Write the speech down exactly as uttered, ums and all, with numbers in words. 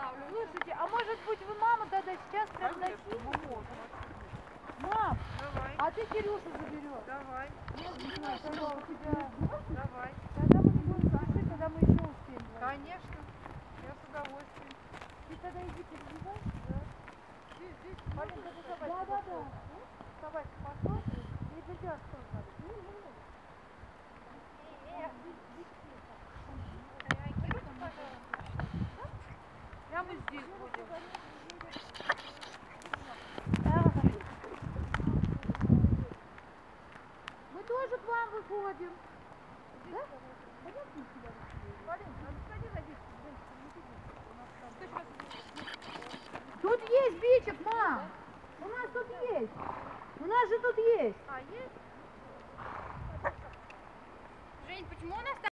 останавливаться. Слушайте, а может быть вы маму тогда сейчас прям дадите? Мам, Давай. а ты Кирюшу заберешь? Давай. Не знаю, тогда у тебя... Давай. Тогда мы не будем спешить, тогда мы еще успеем. Конечно. Я с удовольствием. Ты тогда иди перебивай. Да. Здесь, здесь. Полин, ты собачку. Да, да, да. Собачку посмотришь. И придешь тоже. Прямо здесь будем. Мы тоже к вам выходим. Да? Тут есть бичек, мам. У нас тут есть. У нас же тут есть. А, есть?